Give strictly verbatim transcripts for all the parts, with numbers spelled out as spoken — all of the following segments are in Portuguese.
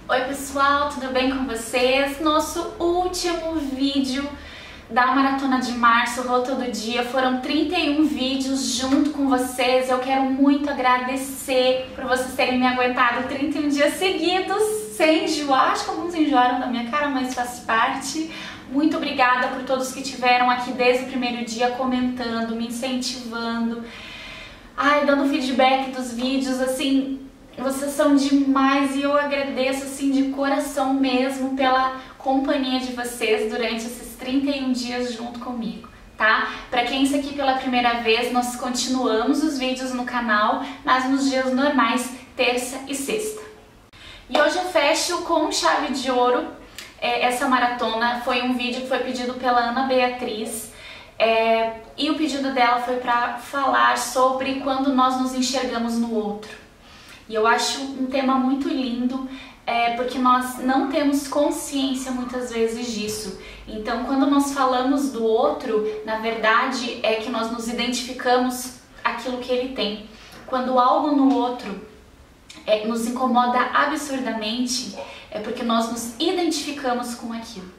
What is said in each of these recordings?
Oi pessoal, tudo bem com vocês? Nosso último vídeo da Maratona de Março, Rota do Dia, foram trinta e um vídeos junto com vocês. Eu quero muito agradecer por vocês terem me aguentado trinta e um dias seguidos, sem enjoar. Acho que alguns enjoaram da minha cara, mas faz parte. Muito obrigada por todos que estiveram aqui desde o primeiro dia comentando, me incentivando, ai, dando feedback dos vídeos, assim... Vocês são demais e eu agradeço assim de coração mesmo pela companhia de vocês durante esses trinta e um dias junto comigo, tá? Pra quem está aqui pela primeira vez, nós continuamos os vídeos no canal, mas nos dias normais, terça e sexta. E hoje eu fecho com chave de ouro é, essa maratona. Foi um vídeo que foi pedido pela Ana Beatriz. É, e o pedido dela foi para falar sobre quando nós nos enxergamos no outro. E eu acho um tema muito lindo, é, porque nós não temos consciência muitas vezes disso. Então, quando nós falamos do outro, na verdade é que nós nos identificamos aquilo que ele tem. Quando algo no outro é, nos incomoda absurdamente, é porque nós nos identificamos com aquilo.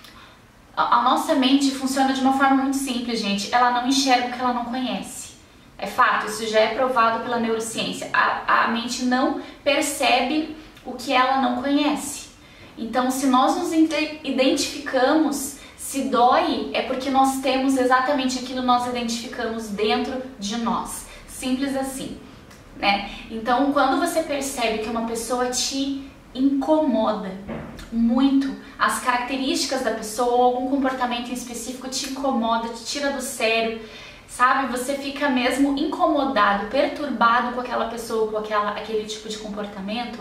A, a nossa mente funciona de uma forma muito simples, gente. Ela não enxerga o que ela não conhece. É fato, isso já é provado pela neurociência. A, a mente não percebe o que ela não conhece. Então, se nós nos identificamos, se dói, é porque nós temos exatamente aquilo que nós identificamos dentro de nós. Simples assim, né? Então, quando você percebe que uma pessoa te incomoda muito, as características da pessoa ou algum comportamento em específico te incomoda, te tira do sério, sabe? Você fica mesmo incomodado, perturbado com aquela pessoa, com aquela, aquele tipo de comportamento,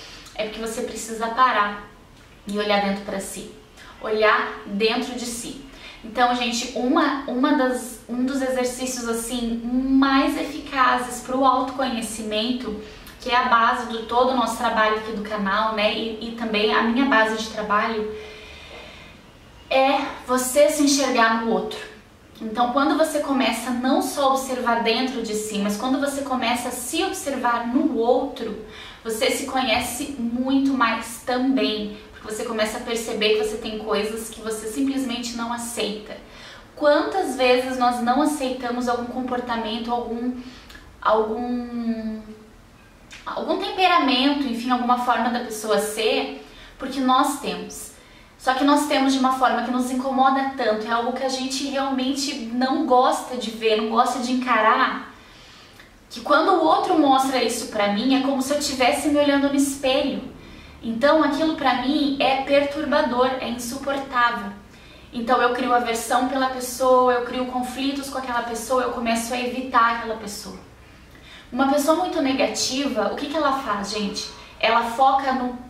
é porque você precisa parar e olhar dentro para si, olhar dentro de si. Então, gente, uma, uma das, um dos exercícios assim mais eficazes para o autoconhecimento, que é a base de todo o nosso trabalho aqui do canal, né? E, e também a minha base de trabalho, é você se enxergar no outro. Então, quando você começa não só a observar dentro de si, mas quando você começa a se observar no outro, você se conhece muito mais também, porque você começa a perceber que você tem coisas que você simplesmente não aceita. Quantas vezes nós não aceitamos algum comportamento, algum, algum, algum temperamento, enfim, alguma forma da pessoa ser, porque nós temos. Só que nós temos de uma forma que nos incomoda tanto, é algo que a gente realmente não gosta de ver, não gosta de encarar, que quando o outro mostra isso pra mim, é como se eu estivesse me olhando no espelho. Então aquilo pra mim é perturbador, é insuportável. Então eu crio aversão pela pessoa, eu crio conflitos com aquela pessoa, eu começo a evitar aquela pessoa. Uma pessoa muito negativa, o que que ela faz, gente? Ela foca no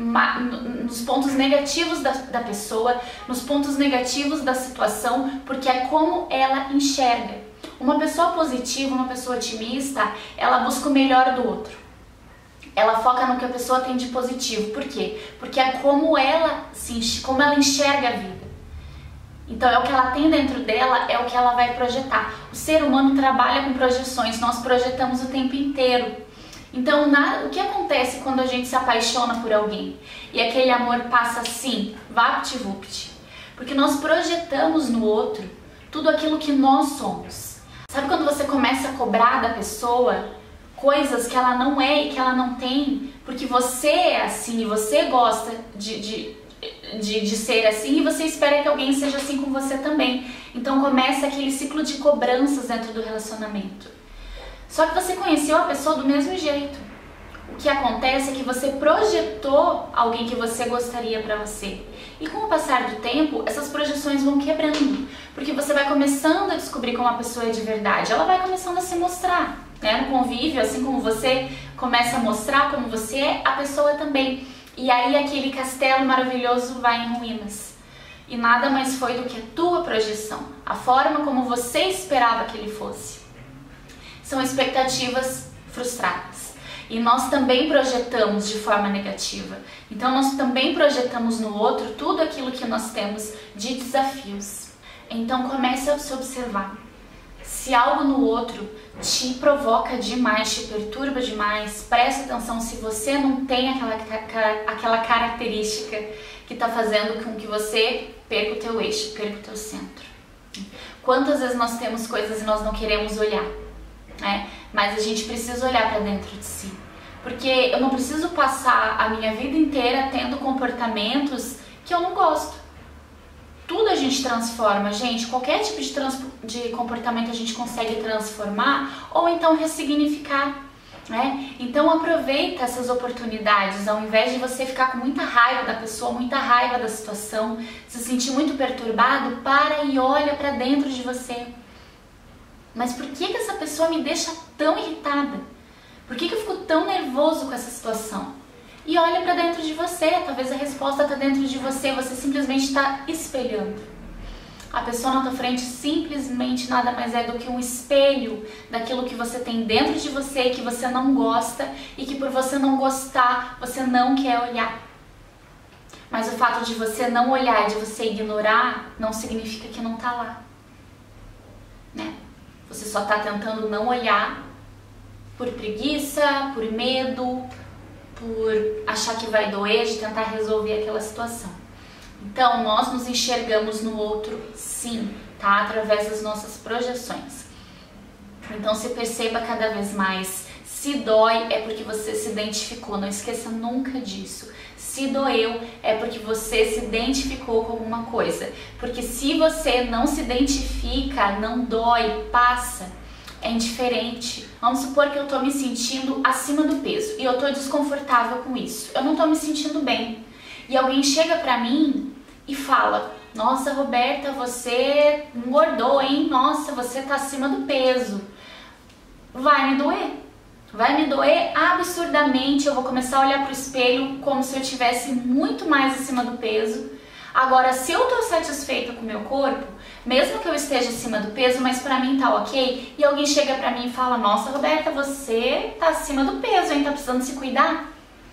nos pontos negativos da, da pessoa, nos pontos negativos da situação, porque é como ela enxerga. Uma pessoa positiva, uma pessoa otimista, ela busca o melhor do outro. Ela foca no que a pessoa tem de positivo. Por quê? Porque é como ela, se, como ela enxerga a vida. Então é o que ela tem dentro dela, é o que ela vai projetar. O ser humano trabalha com projeções, nós projetamos o tempo inteiro. Então, na, o que acontece quando a gente se apaixona por alguém e aquele amor passa assim, vapt-vupt? Porque nós projetamos no outro tudo aquilo que nós somos. Sabe quando você começa a cobrar da pessoa coisas que ela não é e que ela não tem, porque você é assim e você gosta de, de, de, de ser assim e você espera que alguém seja assim com você também. Então começa aquele ciclo de cobranças dentro do relacionamento. Só que você conheceu a pessoa do mesmo jeito. O que acontece é que você projetou alguém que você gostaria pra você. E com o passar do tempo, essas projeções vão quebrando. Porque você vai começando a descobrir como a pessoa é de verdade. Ela vai começando a se mostrar, né? No convívio, assim como você começa a mostrar como você é, a pessoa também. E aí aquele castelo maravilhoso vai em ruínas. E nada mais foi do que a tua projeção. A forma como você esperava que ele fosse. São expectativas frustradas. E nós também projetamos de forma negativa. Então nós também projetamos no outro tudo aquilo que nós temos de desafios. Então comece a se observar. Se algo no outro te provoca demais, te perturba demais, presta atenção se você não tem aquela, aquela característica que está fazendo com que você perca o teu eixo, perca o teu centro. Quantas vezes nós temos coisas e nós não queremos olhar, né? Mas a gente precisa olhar para dentro de si. Porque eu não preciso passar a minha vida inteira tendo comportamentos que eu não gosto. Tudo a gente transforma, gente. Qualquer tipo de, trans... de comportamento a gente consegue transformar ou então ressignificar, né? Então aproveita essas oportunidades, ao invés de você ficar com muita raiva da pessoa, muita raiva da situação, se sentir muito perturbado, para e olha para dentro de você. Mas por que que essa pessoa me deixa tão irritada? Por que que eu fico tão nervoso com essa situação? E olha para dentro de você, talvez a resposta está dentro de você, você simplesmente está espelhando. A pessoa na tua frente simplesmente nada mais é do que um espelho daquilo que você tem dentro de você, que você não gosta e que por você não gostar, você não quer olhar. Mas o fato de você não olhar, de você ignorar, não significa que não está lá, né? Você só está tentando não olhar por preguiça, por medo, por achar que vai doer, de tentar resolver aquela situação. Então, nós nos enxergamos no outro, sim, tá? Através das nossas projeções. Então, se perceba cada vez mais. Se dói, é porque você se identificou. Não esqueça nunca disso. Se doeu, é porque você se identificou com alguma coisa. Porque se você não se identifica, não dói, passa, é indiferente. Vamos supor que eu tô me sentindo acima do peso e eu tô desconfortável com isso. Eu não tô me sentindo bem. E alguém chega pra mim e fala: nossa, Roberta, você engordou, hein? Nossa, você tá acima do peso. Vai me doer. Vai me doer absurdamente. Eu vou começar a olhar pro espelho como se eu tivesse muito mais acima do peso. Agora, se eu tô satisfeita com o meu corpo, mesmo que eu esteja acima do peso, mas pra mim tá ok, e alguém chega pra mim e fala: nossa, Roberta, você tá acima do peso, hein? Tá precisando se cuidar?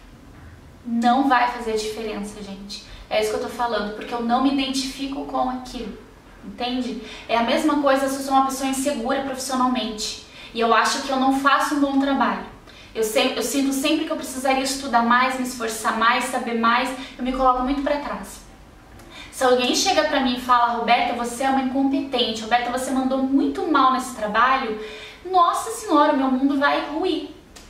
Não vai fazer diferença, gente. É isso que eu tô falando, porque eu não me identifico com aquilo, entende? É a mesma coisa se eu sou uma pessoa insegura profissionalmente e eu acho que eu não faço um bom trabalho. Eu, sempre, eu sinto sempre que eu precisaria estudar mais, me esforçar mais, saber mais, eu me coloco muito pra trás. Se alguém chega pra mim e fala: Roberta, você é uma incompetente, Roberta, você mandou muito mal nesse trabalho, nossa senhora, meu mundo vai ruir.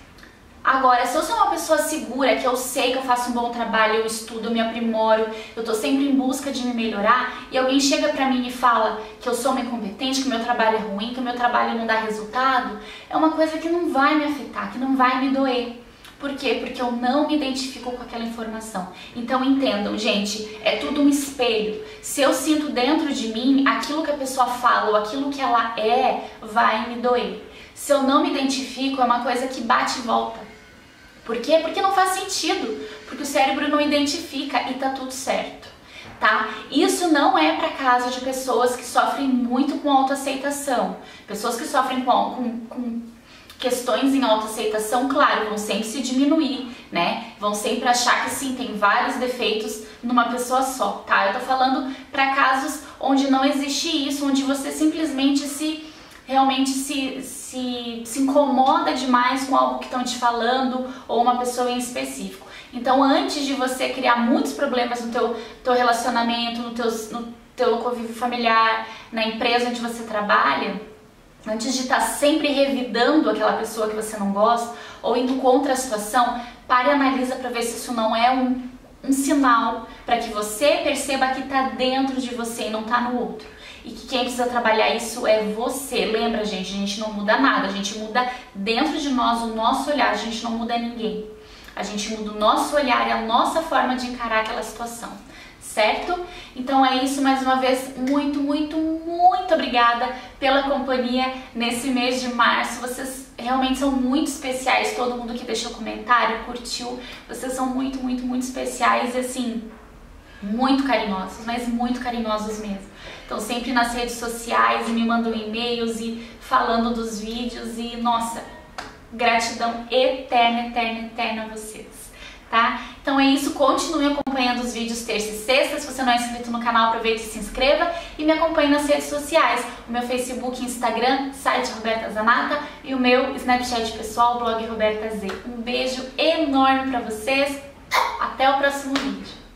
Agora, se eu sou uma pessoa segura, que eu sei que eu faço um bom trabalho, eu estudo, eu me aprimoro, eu tô sempre em busca de me melhorar, e alguém chega pra mim e fala que eu sou uma incompetente, que o meu trabalho é ruim, que o meu trabalho não dá resultado, é uma coisa que não vai me afetar, que não vai me doer. Por quê? Porque eu não me identifico com aquela informação. Então entendam, gente, é tudo um espelho. Se eu sinto dentro de mim aquilo que a pessoa fala ou aquilo que ela é, vai me doer. Se eu não me identifico, é uma coisa que bate e volta. Por quê? Porque não faz sentido. Porque o cérebro não identifica e tá tudo certo, tá? Isso não é para caso de pessoas que sofrem muito com autoaceitação. Pessoas que sofrem com, com, com questões em autoaceitação, claro, vão sempre se diminuir, né? Vão sempre achar que sim, tem vários defeitos numa pessoa só, tá? Eu tô falando para casos onde não existe isso, onde você simplesmente se realmente se, se, se incomoda demais com algo que estão te falando ou uma pessoa em específico. Então, antes de você criar muitos problemas no teu, teu relacionamento, no teu, no teu convívio familiar, na empresa onde você trabalha, antes de estar sempre revidando aquela pessoa que você não gosta ou indo contra a situação, pare e analisa para ver se isso não é um, um sinal para que você perceba que está dentro de você e não está no outro. E que quem precisa trabalhar isso é você. Lembra, gente, a gente não muda nada, a gente muda dentro de nós o nosso olhar, a gente não muda ninguém. A gente muda o nosso olhar e a nossa forma de encarar aquela situação, certo? Então é isso, mais uma vez, muito, muito, muito obrigada pela companhia nesse mês de março. Vocês realmente são muito especiais, todo mundo que deixou comentário, curtiu, vocês são muito, muito, muito especiais e assim, muito carinhosos, mas muito carinhosos mesmo. Então sempre nas redes sociais e me mandam e-mails e falando dos vídeos e, nossa, gratidão eterna, eterna, eterna a vocês, tá? Então é isso, continue acompanhando os vídeos terça e sexta. Se você não é inscrito no canal, aproveite e se inscreva e me acompanhe nas redes sociais, o meu Facebook, Instagram, site Roberta Zanata e o meu Snapchat pessoal, blog Roberta Z. Um beijo enorme pra vocês, até o próximo vídeo.